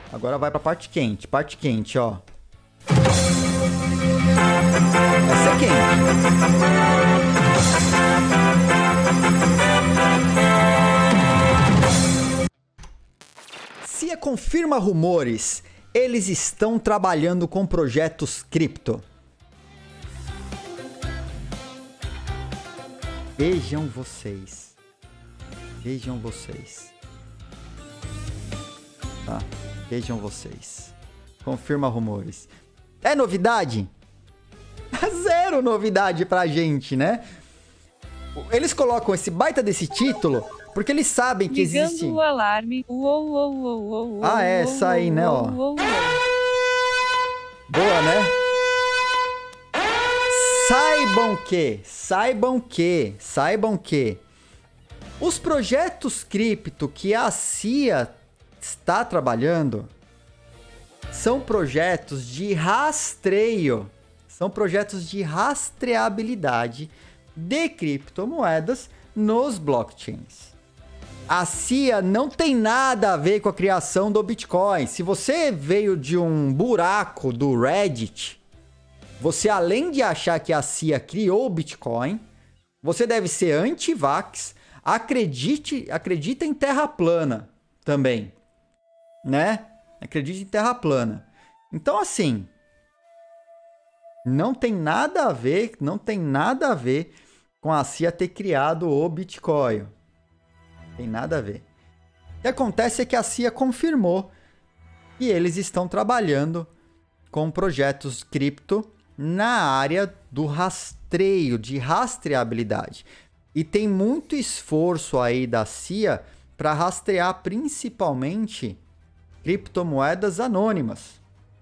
Agora vai pra parte quente. Parte quente, ó. Essa é quente. CIA confirma rumores. Eles estão trabalhando com projetos cripto. Vejam vocês. Vejam vocês. Tá? Vejam vocês. Confirma rumores. É novidade? Zero novidade pra gente, né? Eles colocam esse baita desse título porque eles sabem que Ligando existe... o alarme. Ah, é, essa aí, né, ó. Boa, né? Saibam que os projetos cripto que a CIA está trabalhando são projetos de rastreio, são projetos de rastreabilidade de criptomoedas nos blockchains. A CIA não tem nada a ver com a criação do Bitcoin. Se você veio de um buraco do Reddit, você, além de achar que a CIA criou o Bitcoin, você deve ser anti-vax, acredita em terra plana também, né? Acredite em terra plana. Então, assim, não tem nada a ver com a CIA ter criado o Bitcoin. Tem nada a ver. O que acontece é que a CIA confirmou que eles estão trabalhando com projetos cripto na área do rastreio, de rastreabilidade. E tem muito esforço aí da CIA para rastrear principalmente criptomoedas anônimas.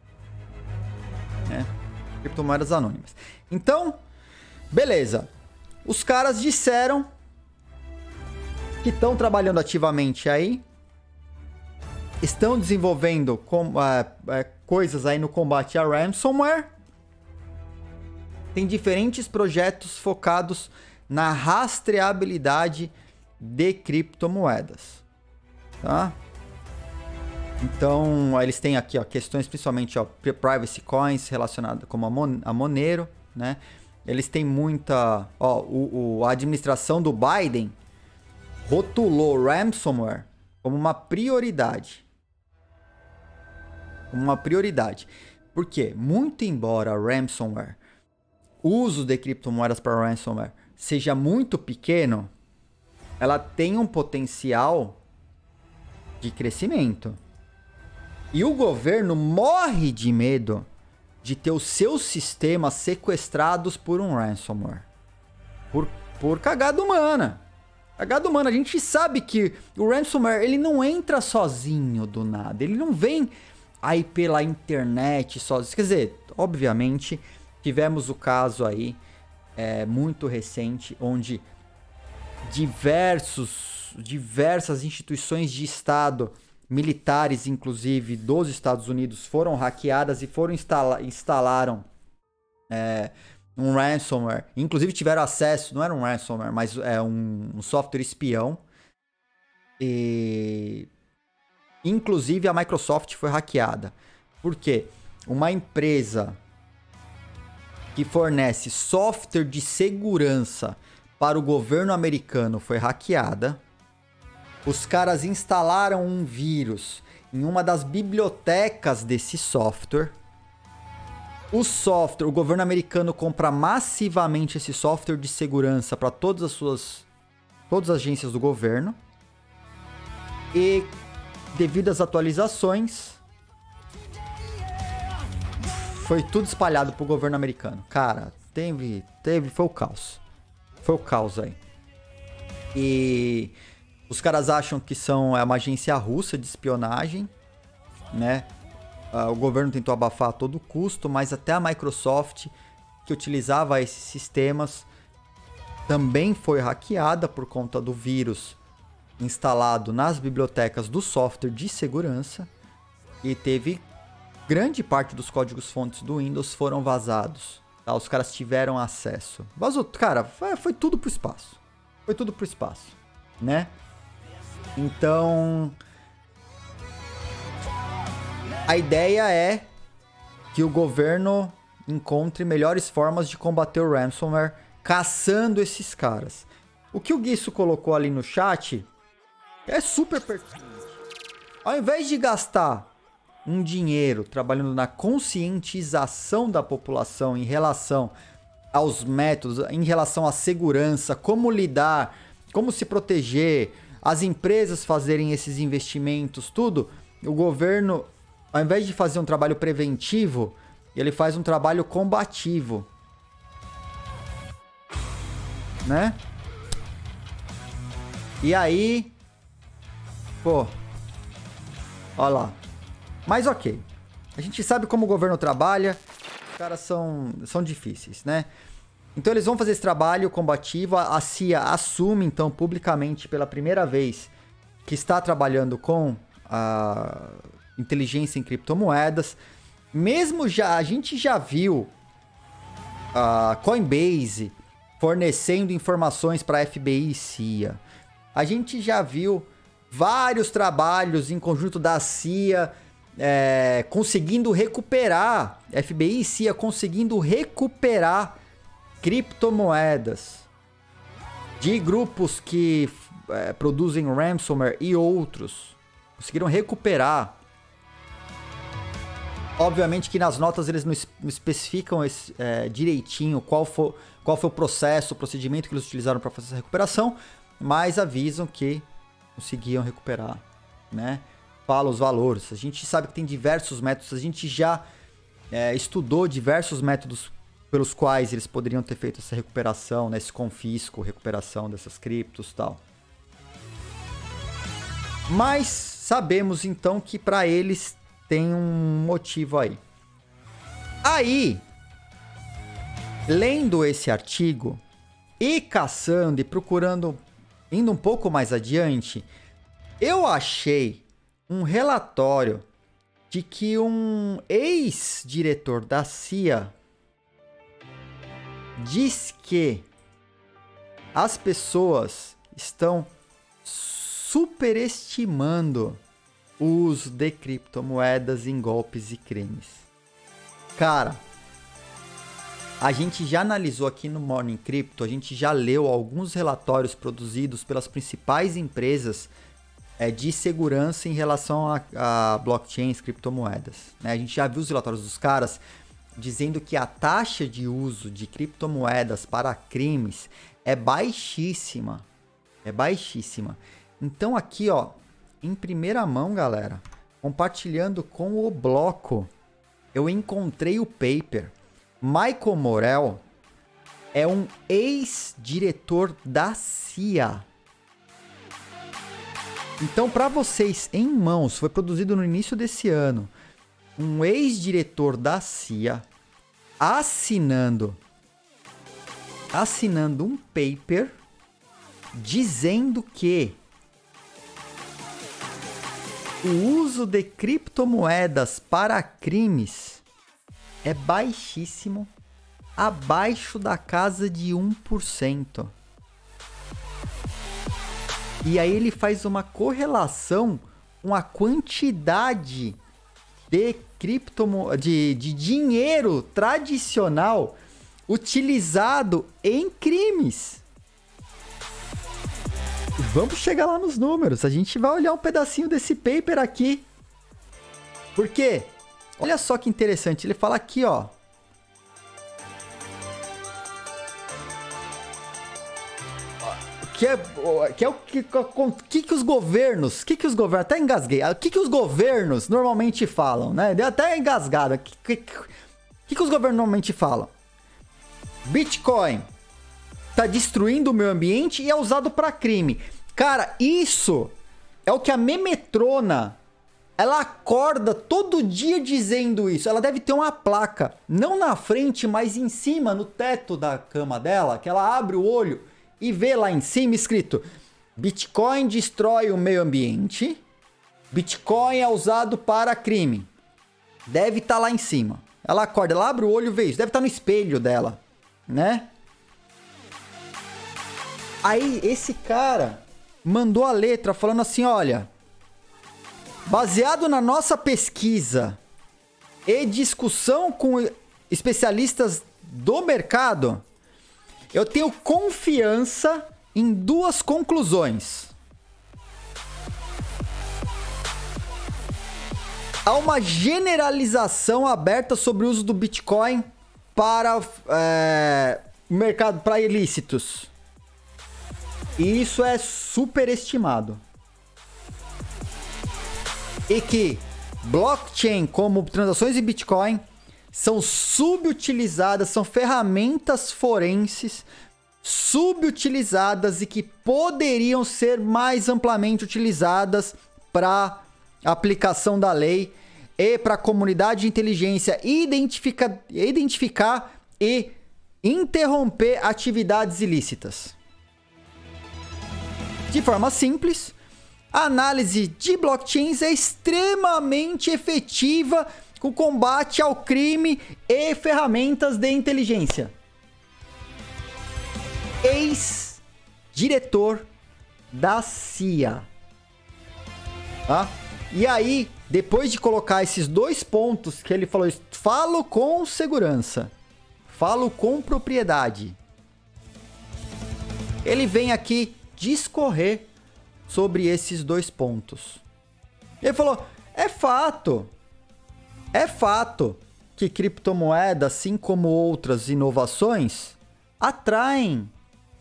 Né? Criptomoedas anônimas. Então, beleza. Os caras disseram que estão trabalhando ativamente aí, estão desenvolvendo coisas aí no combate a ransomware. Tem diferentes projetos focados na rastreabilidade de criptomoedas, tá? Então, eles têm aqui, ó, questões principalmente, ó, privacy coins relacionadas como a Monero, né? Eles têm muita, ó, a administração do Biden rotulou ransomware como uma prioridade. Por quê? Muito embora ransomware, o uso de criptomoedas para ransomware seja muito pequeno, ela tem um potencial de crescimento. E o governo morre de medo de ter os seus sistemas sequestrados por um ransomware. Por cagada humana. Cagada humana. A gente sabe que o ransomware, ele não entra sozinho do nada. Ele não vem aí pela internet sozinho. Quer dizer, obviamente, tivemos o caso aí muito recente, onde diversas instituições de Estado, militares inclusive dos Estados Unidos, foram hackeadas e instalaram um ransomware. Inclusive tiveram acesso, não era um ransomware, mas um software espião. E inclusive a Microsoft foi hackeada. Por quê? Uma empresa que fornece software de segurança para o governo americano foi hackeada. Os caras instalaram um vírus em uma das bibliotecas desse software. O governo americano compra massivamente esse software de segurança para todas as agências do governo. E devido às atualizações, foi tudo espalhado pro governo americano. Cara, foi o caos. Foi o caos aí. E os caras acham que é uma agência russa de espionagem, né? O governo tentou abafar a todo custo, mas até a Microsoft, que utilizava esses sistemas, também foi hackeada por conta do vírus instalado nas bibliotecas do software de segurança. E teve grande parte dos códigos-fontes do Windows foram vazados. Tá? Os caras tiveram acesso. Vazou, cara, foi tudo pro espaço. Foi tudo pro espaço, né? Então, A ideia é que o governo encontre melhores formas de combater o ransomware caçando esses caras. O que o Guiço colocou ali no chat é super pertinente. Ao invés de gastar um dinheiro trabalhando na conscientização da população em relação aos métodos, em relação à segurança, como lidar, como se proteger, as empresas fazerem esses investimentos, tudo, o governo, ao invés de fazer um trabalho preventivo, ele faz um trabalho combativo. Né? E aí... Pô... Olha lá. Mas ok. A gente sabe como o governo trabalha. Os caras são difíceis, né? Então eles vão fazer esse trabalho combativo. A CIA assume, então, publicamente, pela primeira vez, que está trabalhando com a inteligência em criptomoedas. Mesmo já... A gente já viu a Coinbase fornecendo informações para FBI e CIA. A gente já viu vários trabalhos em conjunto da CIA conseguindo recuperar, FBI e CIA conseguindo recuperar criptomoedas de grupos que produzem ransomware e outros. Conseguiram recuperar. Obviamente que nas notas eles não especificam direitinho qual foi o processo, o procedimento que eles utilizaram para fazer essa recuperação, mas avisam que conseguiam recuperar, né? Fala os valores. A gente sabe que tem diversos métodos, a gente já estudou diversos métodos pelos quais eles poderiam ter feito essa recuperação, né? Esse confisco, recuperação dessas criptos e tal. Mas sabemos então que para eles tem um motivo aí. Aí, lendo esse artigo e caçando e procurando, indo um pouco mais adiante, eu achei um relatório de que um ex-diretor da CIA diz que as pessoas estão superestimando o uso de criptomoedas em golpes e crimes. Cara, a gente já analisou aqui no Morning Crypto, a gente já leu alguns relatórios produzidos pelas principais empresas de segurança em relação a blockchains, criptomoedas, né? A gente já viu os relatórios dos caras dizendo que a taxa de uso de criptomoedas para crimes é baixíssima. É baixíssima. Então aqui, ó, em primeira mão, galera, compartilhando com o bloco, eu encontrei o paper. Michael Morell é um ex-diretor da CIA. Então, para vocês em mãos, foi produzido no início desse ano, um ex-diretor da CIA assinando um paper dizendo que o uso de criptomoedas para crimes é baixíssimo, abaixo da casa de 1%. E aí ele faz uma correlação com a quantidade de dinheiro tradicional utilizado em crimes. Vamos chegar lá nos números. A gente vai olhar um pedacinho desse paper aqui. Por quê? Olha só que interessante. Ele fala aqui, ó. Que é o que os governos... Até engasguei. O que os governos normalmente falam, né? Deu até engasgado. O que os governos normalmente falam? Bitcoin tá destruindo o meio ambiente e é usado para crime. Cara, isso é o que a Memetrona, ela acorda todo dia dizendo isso. Ela deve ter uma placa, não na frente, mas em cima, no teto da cama dela, que ela abre o olho e vê lá em cima escrito: Bitcoin destrói o meio ambiente, Bitcoin é usado para crime. Deve estar lá em cima. Ela acorda, ela abre o olho e vê isso. Deve estar no espelho dela, né? Aí esse cara mandou a letra falando assim: olha, baseado na nossa pesquisa e discussão com especialistas do mercado, eu tenho confiança em duas conclusões. Há uma generalização aberta sobre o uso do Bitcoin para o mercado, para ilícitos. E isso é superestimado. E que blockchain, como transações de Bitcoin, são subutilizadas, são ferramentas forenses subutilizadas e que poderiam ser mais amplamente utilizadas para aplicação da lei e para a comunidade de inteligência identificar e interromper atividades ilícitas. De forma simples, a análise de blockchains é extremamente efetiva com combate ao crime e ferramentas de inteligência. Ex-diretor da CIA. Tá? E aí, depois de colocar esses dois pontos que ele falou, falo com segurança, falo com propriedade, ele vem aqui discorrer sobre esses dois pontos. Ele falou, é fato que criptomoedas, assim como outras inovações, atraem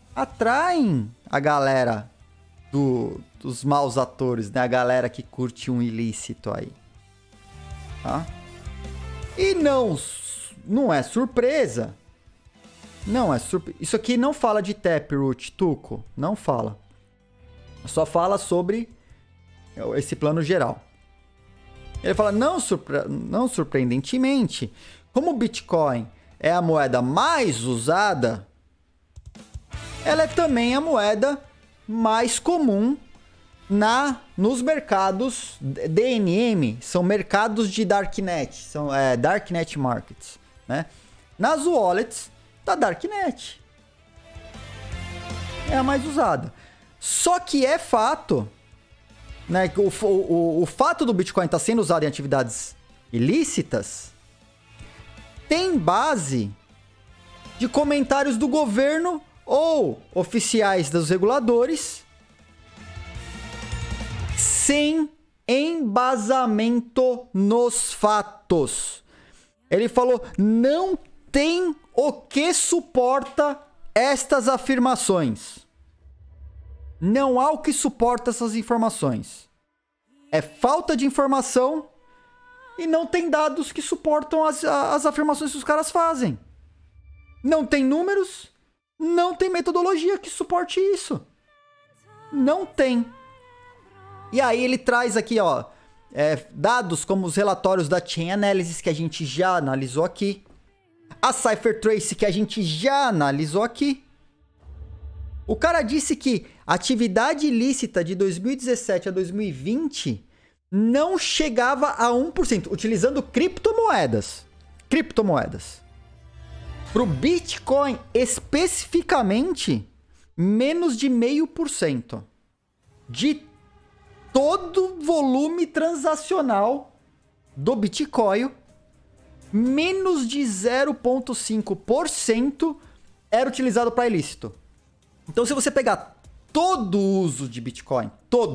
a galera dos maus atores, né? A galera que curte um ilícito aí. Tá? E não é surpresa. Não é surpresa. Isso aqui não fala de Taproot, Tuco. Não fala. Só fala sobre esse plano geral. Ele fala, não surpreendentemente, como o Bitcoin é a moeda mais usada, ela é também a moeda mais comum nos mercados DNM, são mercados de Darknet, são Darknet Markets, né? Nas wallets da Darknet. É a mais usada. Só que é fato, né, que o fato do Bitcoin estar sendo usado em atividades ilícitas tem base de comentários do governo ou oficiais dos reguladores sem embasamento nos fatos. Ele falou, não tem o que suporta estas afirmações. Não há o que suporta essas informações. É falta de informação e não tem dados que suportam as afirmações que os caras fazem. Não tem números, não tem metodologia que suporte isso. Não tem. E aí ele traz aqui, ó, dados como os relatórios da Chain Analysis, que a gente já analisou aqui. A CipherTrace, que a gente já analisou aqui. O cara disse que a atividade ilícita de 2017 a 2020 não chegava a 1%, utilizando criptomoedas. Para o Bitcoin, especificamente, menos de 0,5% de todo volume transacional do Bitcoin, menos de 0,5% era utilizado para ilícito. Então, se você pegar todo o uso de Bitcoin,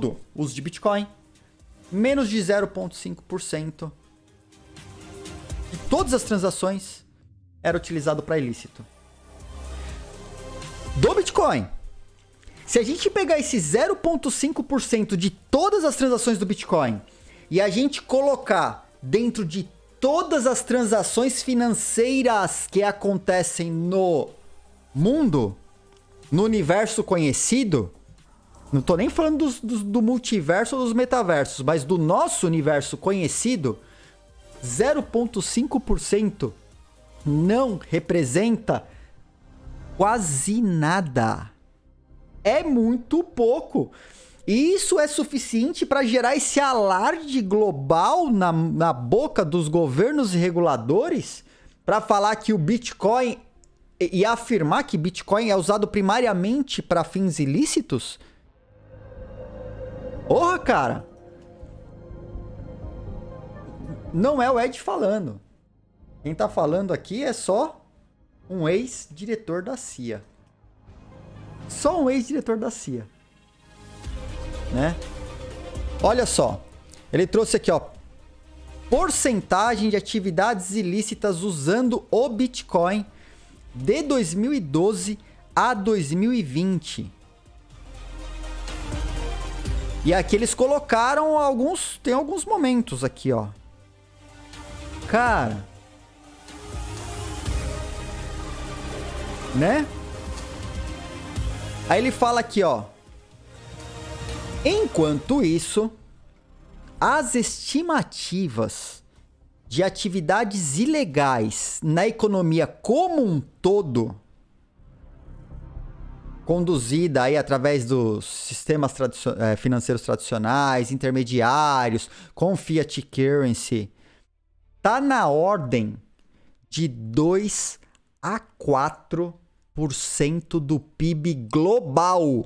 menos de 0,5% de todas as transações era utilizado para ilícito. Do Bitcoin. Se a gente pegar esse 0,5% de todas as transações do Bitcoin e a gente colocar dentro de todas as transações financeiras que acontecem no mundo, no universo conhecido, não tô nem falando do multiverso ou dos metaversos, mas do nosso universo conhecido, 0,5% não representa quase nada. É muito pouco. E isso é suficiente para gerar esse alarde global na boca dos governos e reguladores para falar que o Bitcoin e afirmar que Bitcoin é usado primariamente para fins ilícitos? Porra, cara! não é o Ed falando. Quem tá falando aqui é só um ex-diretor da CIA. Só um ex-diretor da CIA. Né? Olha só. Ele trouxe aqui, ó. Porcentagem de atividades ilícitas usando o Bitcoin de 2012 a 2020. E aqui eles colocaram alguns... Tem alguns momentos aqui, ó. Cara... Né? Aí ele fala aqui, ó. Enquanto isso, as estimativas de atividades ilegais na economia como um todo, conduzida aí através dos sistemas financeiros tradicionais, intermediários, com fiat currency, tá na ordem de 2 a 4% do PIB global.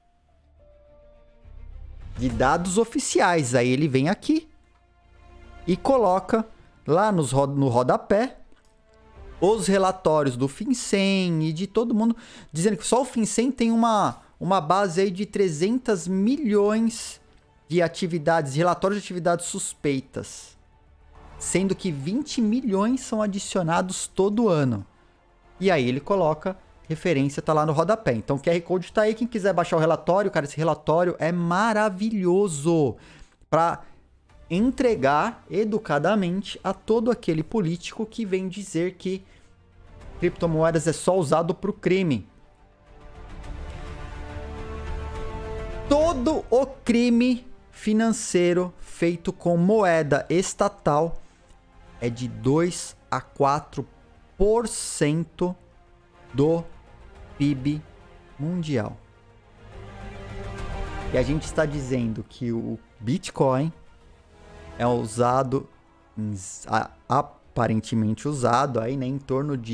De dados oficiais. Aí ele vem aqui e coloca lá no rodapé os relatórios do FinCEN e de todo mundo, dizendo que só o FinCEN tem uma base aí de 300 milhões de atividades, relatórios de atividades suspeitas. Sendo que 20 milhões são adicionados todo ano. E aí ele coloca... Referência tá lá no rodapé. Então o QR Code tá aí. Quem quiser baixar o relatório, cara, esse relatório é maravilhoso para entregar educadamente a todo aquele político que vem dizer que criptomoedas é só usado pro crime. Todo o crime financeiro feito com moeda estatal é de 2 a 4% do PIB mundial. E a gente está dizendo que o Bitcoin é usado, aparentemente usado, aí, né, em torno de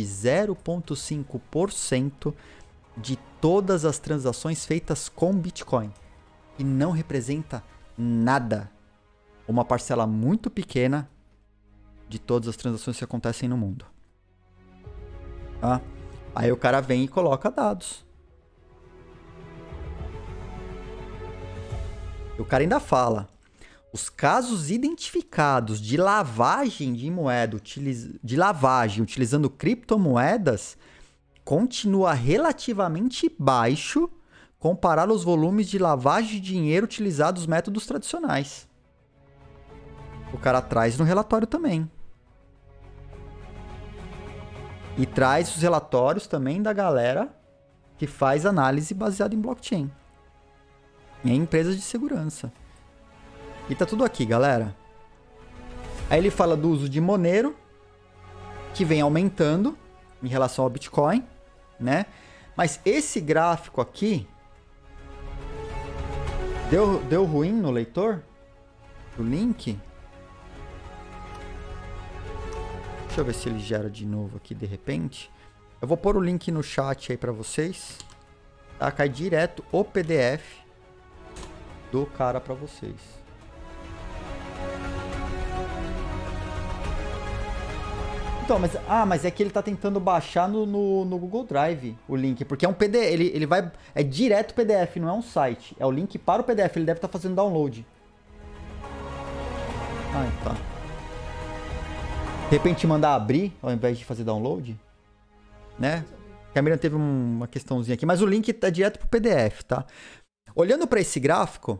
0,5% de todas as transações feitas com Bitcoin. E não representa nada. Uma parcela muito pequena de todas as transações que acontecem no mundo. Tá? Aí o cara vem e coloca dados. O cara ainda fala. Os casos identificados de lavagem de moeda, utilizando criptomoedas, continua relativamente baixo comparado aos volumes de lavagem de dinheiro utilizados nos métodos tradicionais. O cara traz no relatório também. E traz os relatórios também da galera que faz análise baseada em blockchain. Em empresas de segurança. E tá tudo aqui, galera. Aí ele fala do uso de Monero, que vem aumentando em relação ao Bitcoin, né? Mas esse gráfico aqui... Deu ruim no leitor? O link? Deixa eu ver se ele gera de novo aqui de repente. Eu vou pôr o link no chat aí pra vocês. Tá? Cai direto o PDF do cara pra vocês. Então, mas é que ele tá tentando baixar no Google Drive o link. Porque é um PDF, ele vai... É direto PDF, não é um site. É o link para o PDF, ele deve estar fazendo download. Ah, tá. De repente mandar abrir, ao invés de fazer download, né? A Miriam teve uma questãozinha aqui, mas o link tá direto pro PDF, tá? Olhando para esse gráfico,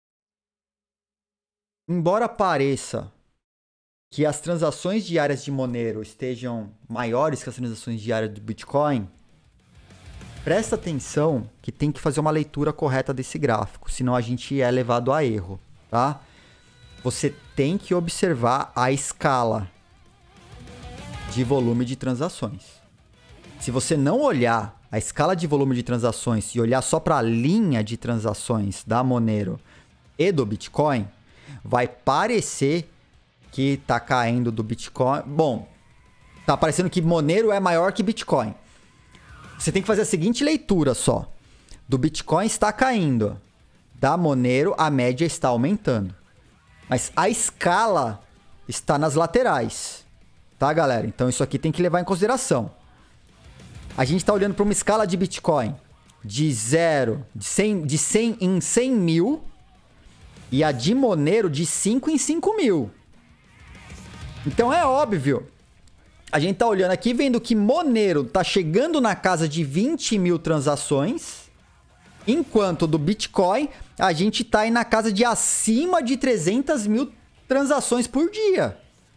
embora pareça que as transações diárias de Monero estejam maiores que as transações diárias do Bitcoin, presta atenção que tem que fazer uma leitura correta desse gráfico, senão a gente é levado a erro, tá? Você tem que observar a escala de volume de transações. Se você não olhar a escala de volume de transações e olhar só para a linha de transações da Monero e do Bitcoin, vai parecer que tá caindo do Bitcoin. Bom, tá parecendo que Monero é maior que Bitcoin. Você tem que fazer a seguinte leitura só. Do Bitcoin está caindo. Da Monero, a média está aumentando. Mas a escala está nas laterais. Tá, galera? Então isso aqui tem que levar em consideração. A gente está olhando para uma escala de Bitcoin de 0, de 100 em 100 mil. E a de Monero de 5 em 5 mil. Então é óbvio. A gente tá olhando aqui, vendo que Monero tá chegando na casa de 20 mil transações. Enquanto do Bitcoin, a gente tá aí na casa de acima de 300 mil transações por dia.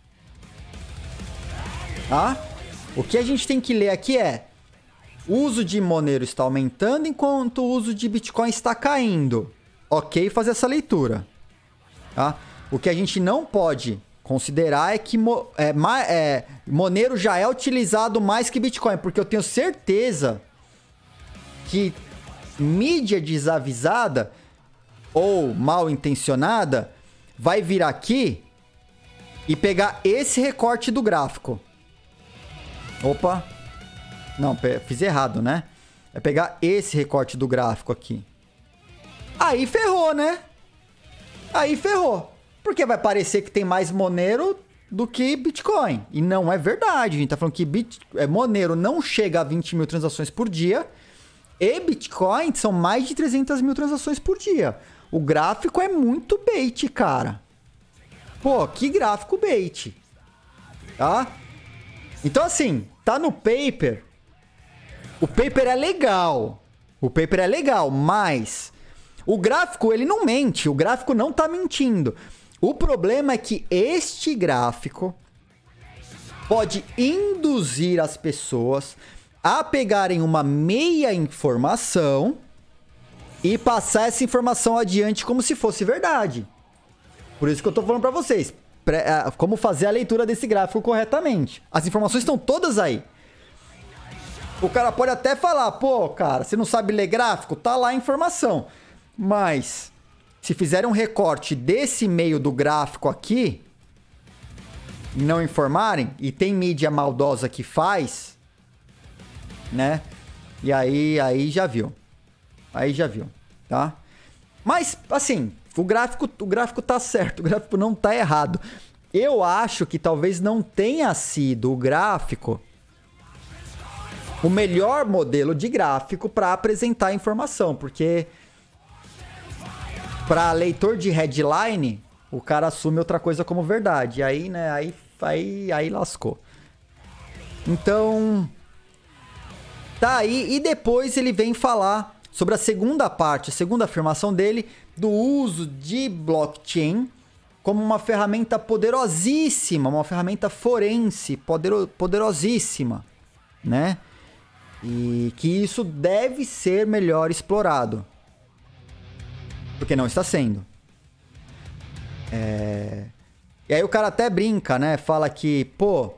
Tá? O que a gente tem que ler aqui é: o uso de Monero está aumentando enquanto o uso de Bitcoin está caindo. Ok, fazer essa leitura. Tá? O que a gente não pode considerar é que Monero já é utilizado mais que Bitcoin, porque eu tenho certeza que mídia desavisada ou mal intencionada vai vir aqui e pegar esse recorte do gráfico. Opa! Não, fiz errado, né? É pegar esse recorte do gráfico aqui. Aí ferrou, né? Aí ferrou. Porque vai parecer que tem mais Monero do que Bitcoin. E não é verdade. A gente tá falando que Monero não chega a 20 mil transações por dia. E Bitcoin são mais de 300 mil transações por dia. O gráfico é muito bait, cara. Pô, que gráfico bait. Tá? Então, assim, tá no paper. O paper é legal. O paper é legal, mas o gráfico, ele não mente. O gráfico não tá mentindo. O problema é que este gráfico pode induzir as pessoas a pegarem uma meia informação e passar essa informação adiante como se fosse verdade. Por isso que eu tô falando pra vocês. Como fazer a leitura desse gráfico corretamente. As informações estão todas aí. O cara pode até falar: pô, cara, você não sabe ler gráfico? Tá lá a informação. Mas se fizerem um recorte desse meio do gráfico aqui e não informarem, e tem mídia maldosa que faz, né? E aí já viu. Aí já viu, tá? Mas, assim, o gráfico tá certo, o gráfico não tá errado. Eu acho que talvez não tenha sido o gráfico o melhor modelo de gráfico para apresentar a informação, porque para leitor de headline, o cara assume outra coisa como verdade. E aí, né, aí lascou. Então, tá aí. E depois ele vem falar sobre a segunda parte, a segunda afirmação dele, do uso de blockchain como uma ferramenta poderosíssima, uma ferramenta forense poderosíssima, né? E que isso deve ser melhor explorado. Porque não está sendo. E aí o cara até brinca, né? Fala que, pô...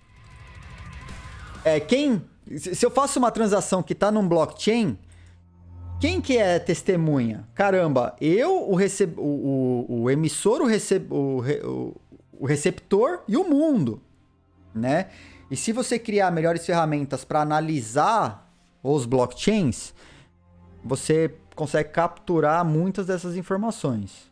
Se eu faço uma transação que tá num blockchain, quem que é testemunha? Caramba, o emissor, o receptor e o mundo, né? E se você criar melhores ferramentas para analisar os blockchains, você consegue capturar muitas dessas informações.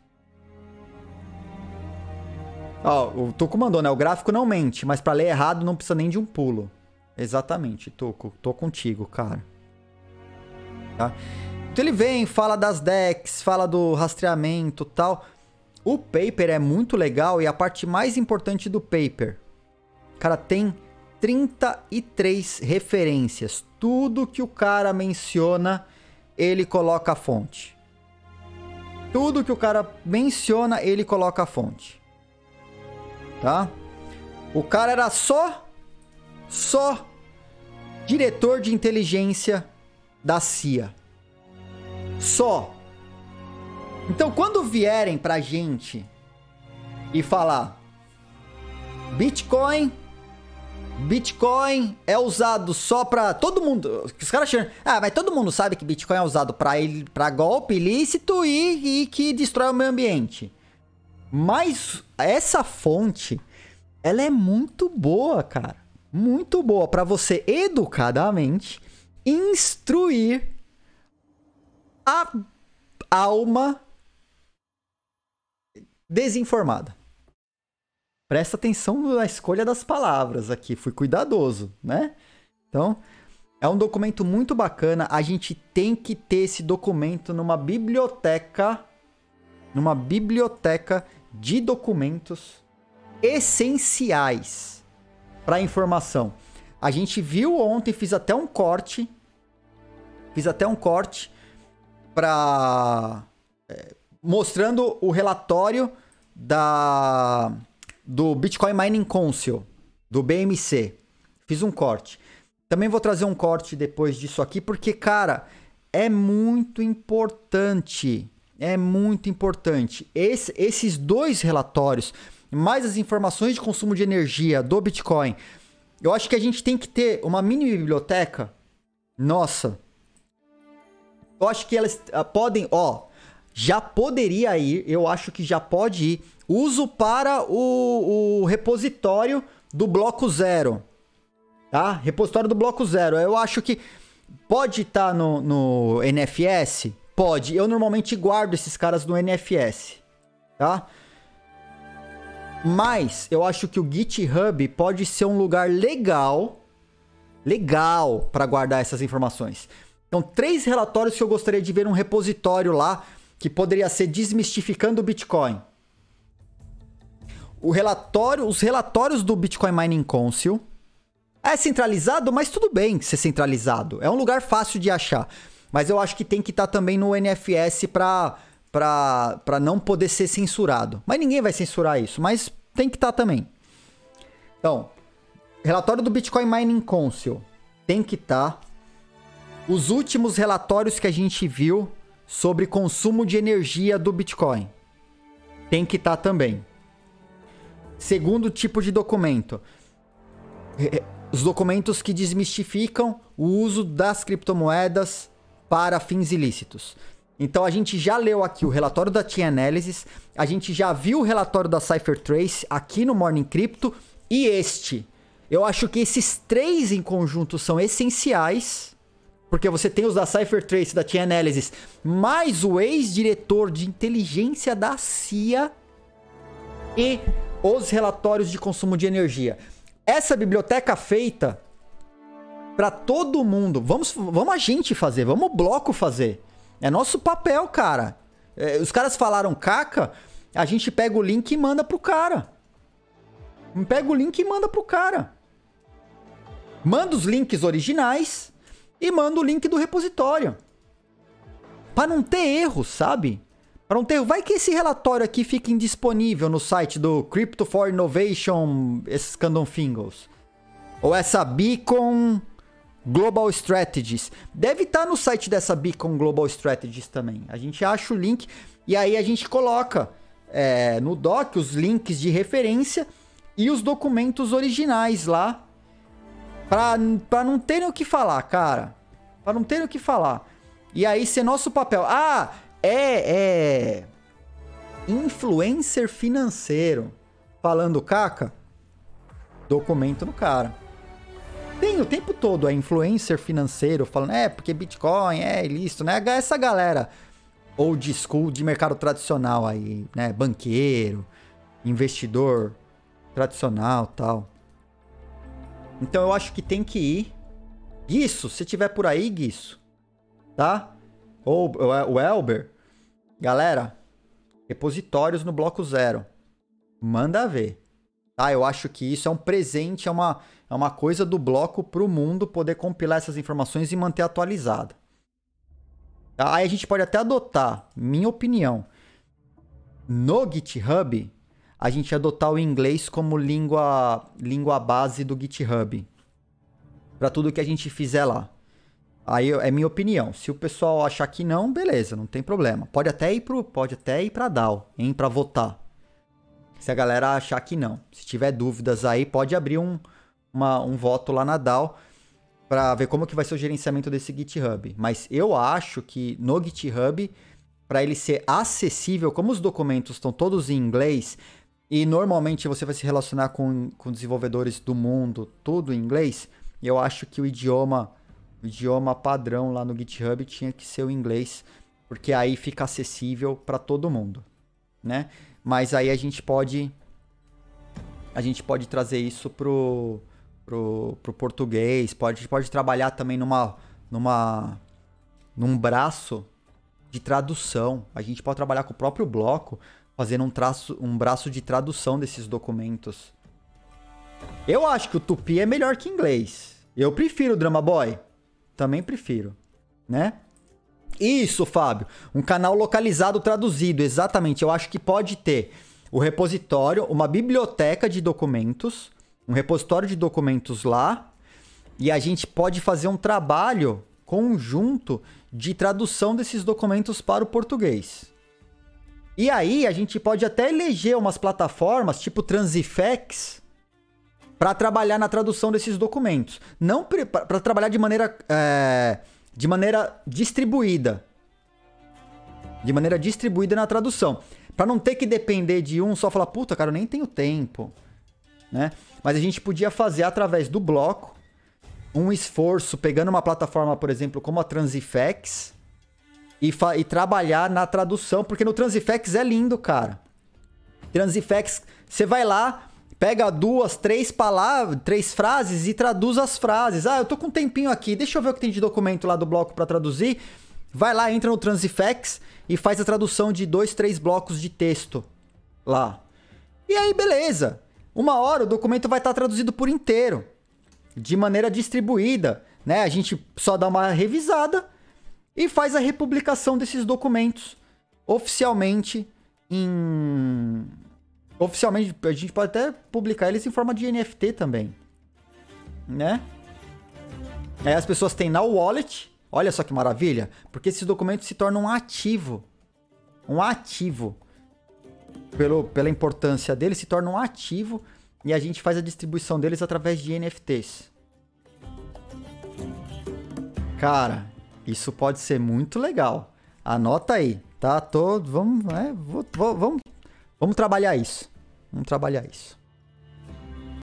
Ó, o Tuco mandou, né? O gráfico não mente, mas para ler errado não precisa nem de um pulo. Exatamente, Tuco. Tô contigo, cara. Tá? Então ele vem, fala das DEX, fala do rastreamento e tal. O paper é muito legal e a parte mais importante do paper, cara, tem 33 referências. Tudo que o cara menciona, ele coloca a fonte. Tudo que o cara menciona, ele coloca a fonte. Tá? O cara era só diretor de inteligência da CIA. Só. Então, quando vierem pra gente e falar Bitcoin é usado só pra... Todo mundo... Os caras acham... mas todo mundo sabe que Bitcoin é usado pra golpe ilícito e que destrói o meio ambiente. Mas essa fonte, ela é muito boa, cara. Muito boa pra você educadamente instruir a alma desinformada. Presta atenção na escolha das palavras aqui, fui cuidadoso, né? Então, é um documento muito bacana, a gente tem que ter esse documento numa biblioteca de documentos essenciais para informação. A gente viu ontem, fiz até um corte para mostrando o relatório do Bitcoin Mining Council, do BMC. Fiz um corte. Também vou trazer um corte depois disso aqui, porque, cara, é muito importante. É muito importante. Esses dois relatórios, mais as informações de consumo de energia do Bitcoin, eu acho que a gente tem que ter uma mini biblioteca. Nossa. Eu acho que elas podem, já poderia ir, eu acho que já pode ir. Uso para o repositório do bloco 0. Tá? Repositório do bloco 0. Eu acho que pode estar no NFS? Pode. Eu normalmente guardo esses caras no NFS. Tá? Mas eu acho que o GitHub pode ser um lugar legal para guardar essas informações. Então, 3 relatórios que eu gostaria de ver num repositório lá, que poderia ser Desmistificando o Bitcoin. Os relatórios do Bitcoin Mining Council. É centralizado, mas tudo bem ser centralizado. É um lugar fácil de achar. Mas eu acho que tem que estar também no NFS para não poder ser censurado. Mas ninguém vai censurar isso, mas tem que estar também. Então, relatório do Bitcoin Mining Council tem que estar. Os últimos relatórios que a gente viu sobre consumo de energia do Bitcoin tem que estar também. Segundo tipo de documento, os documentos que desmistificam o uso das criptomoedas para fins ilícitos. Então a gente já leu aqui o relatório da Chainalysis, a gente já viu o relatório da CipherTrace aqui no Morning Crypto e este. Eu acho que esses 3 em conjunto são essenciais, porque você tem os da CipherTrace, da Chainalysis, mais o ex-diretor de inteligência da CIA e os relatórios de consumo de energia. Essa biblioteca feita para todo mundo. Vamos a gente fazer, vamos o bloco fazer. É nosso papel, cara. Os caras falaram caca, a gente pega o link e manda pro cara. Pega o link e manda pro cara. Manda os links originais e manda o link do repositório. Para não ter erro, sabe? Para não ter erro. Vai que esse relatório aqui fica indisponível no site do Crypto for Innovation, esses Candonfingers. Ou essa Beacon Global Strategies. Deve estar no site dessa Beacon Global Strategies também. A gente acha o link e aí a gente coloca no doc os links de referência e os documentos originais lá. Pra não terem o que falar, cara. Pra não terem o que falar. E aí ser nosso papel. Influencer financeiro falando caca. Documento no cara. Tem o tempo todo influencer financeiro falando, porque Bitcoin é ilícito, né? Essa galera old school de mercado tradicional aí, né? Banqueiro, investidor tradicional, tal. Então eu acho que tem que ir. Guiço, se tiver por aí, Guiço, tá? Ou o Elber. Galera, repositórios no bloco 0. Manda ver. Tá? Eu acho que isso é um presente, é uma coisa do bloco pro mundo poder compilar essas informações e manter atualizada. Tá? Aí a gente pode até adotar, minha opinião, no GitHub, a gente adotar o inglês como língua base do GitHub. Para tudo que a gente fizer lá. Aí é minha opinião. Se o pessoal achar que não, beleza, não tem problema. Pode até ir para DAO, hein, para votar. Se a galera achar que não. Se tiver dúvidas aí, pode abrir um voto lá na DAO para ver como que vai ser o gerenciamento desse GitHub. Mas eu acho que no GitHub, para ele ser acessível, como os documentos estão todos em inglês, e normalmente você vai se relacionar com desenvolvedores do mundo, tudo em inglês, eu acho que o idioma padrão lá no GitHub tinha que ser o inglês, porque aí fica acessível para todo mundo, né? Mas aí a gente pode a gente pode trazer isso pro português, pode trabalhar também num braço de tradução. A gente pode trabalhar com o próprio bloco, fazendo um braço de tradução desses documentos. Eu acho que o Tupi é melhor que inglês. Eu prefiro o Drama Boy. Também prefiro, né? Isso, Fábio. Um canal localizado traduzido, exatamente. Eu acho que pode ter o repositório, uma biblioteca de documentos, um repositório de documentos lá, e a gente pode fazer um trabalho conjunto de tradução desses documentos para o português. E aí a gente pode até eleger umas plataformas tipo Transifex para trabalhar na tradução desses documentos. Não para trabalhar de maneira distribuída. De maneira distribuída na tradução. Para não ter que depender de um só falar, puta, cara, eu nem tenho tempo. Né? Mas a gente podia fazer através do bloco um esforço, pegando uma plataforma, por exemplo, como a Transifex, e trabalhar na tradução, porque no Transifex é lindo, cara. Transifex, você vai lá, pega 2, 3 palavras, 3 frases e traduz as frases. Ah, eu tô com um tempinho aqui, deixa eu ver o que tem de documento lá do bloco para traduzir. Vai lá, entra no Transifex e faz a tradução de 2, 3 blocos de texto lá. E aí, beleza. 1 hora o documento vai estar traduzido por inteiro, de maneira distribuída, né? A gente só dá uma revisada e faz a republicação desses documentos oficialmente Oficialmente, a gente pode até publicar eles em forma de NFT também, né? Aí as pessoas têm na wallet, olha só que maravilha, porque esses documentos se tornam um ativo. Um ativo. Pela importância deles, se torna um ativo e a gente faz a distribuição deles através de NFTs. Cara, isso pode ser muito legal. Anota aí, tá? Vamos trabalhar isso. Vamos trabalhar isso.